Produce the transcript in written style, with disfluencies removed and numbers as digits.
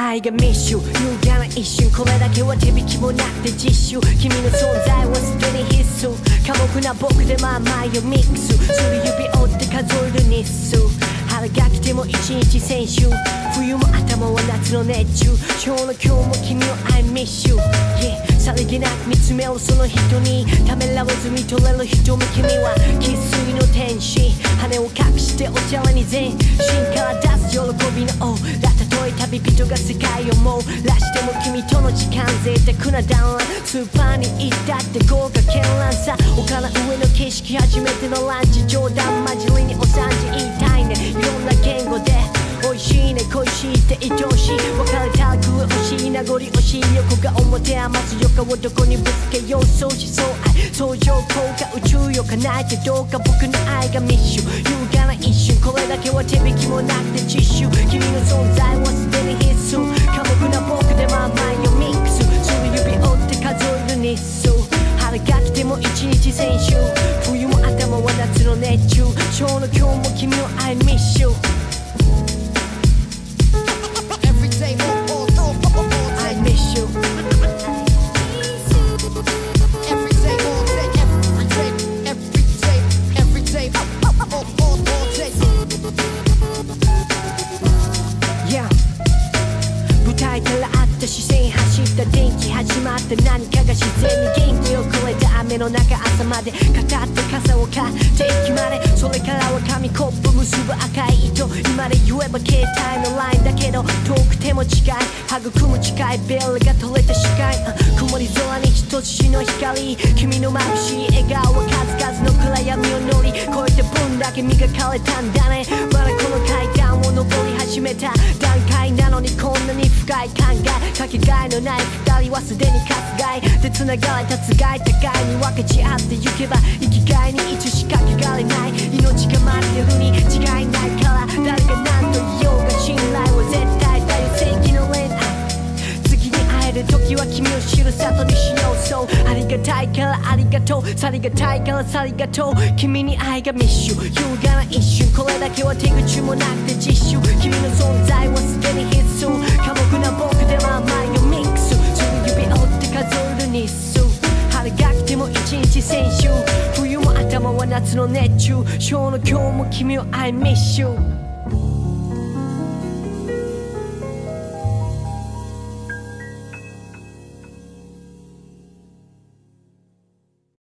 愛が密集優雅な一瞬これだけは手引きもなくて実習君の存在はすでに必須寡黙な僕でまあ前をミックスする指折って数える日数春が来ても一日先週冬も頭は夏の熱中今日の今日も君を I miss you、yeah、さりげなく見つめるその人にためらわず見とれる瞳君は生粋の天使羽を隠しておしゃれに全身から出す喜びの王だたとえ旅人が世界を網羅しても君との時間贅沢な団らんスーパーに行ったって豪華絢爛さ丘の上の景色初めてのランチ冗談交じりにお産じ言いたいねいろんな言語で美味しいね恋しいって愛おしい別れたら食う惜しい名残惜しい横が表余す余暇をどこにぶつけよう相思相愛相乗効果宇宙よ叶えてどうか僕の愛が密集優雅な一瞬これだけは手引きもなくて実習君の存在はすでに必須寡黙な僕でまあ前をミックスする指折って数える日数春が来ても一日先週冬も頭は夏の熱中今日の今日も君を I miss you I miss you Every day, all day, every day, all day. Yeah 舞台からあった視線走った電気始まった何かが自然に元気をくれた雨の中朝まで片手傘を買って駅までそれからは紙コップ結ぶ赤い糸今で言えば携帯のラインだけど遠くても近い育む近いベルが取れた視界、曇り空に一つの光君の眩しい笑顔は数々の暗闇を乗り越えて分だけ磨かれたんだねまだこの階段を登り始めた段階なのにこんなに深い考えかけがえのない二人はすでに渇外で繋がれたつがい互いに分かち合ってゆけば生きがいにいつしか汚れない命が待ってるに違いないから誰が何と言おうが信頼は絶対だよ正義の恋愛次に会える時は君を知る里にしようそうありがたいからありがとうさりがたいからさりがとう君に愛が密集優雅な一瞬これだけは手口もなくて実習君の存在はすでに必須寡黙な僕では前をミックスする指折って数える日数春が来ても一日先週冬も頭は夏の熱中今日の今日も君を I miss you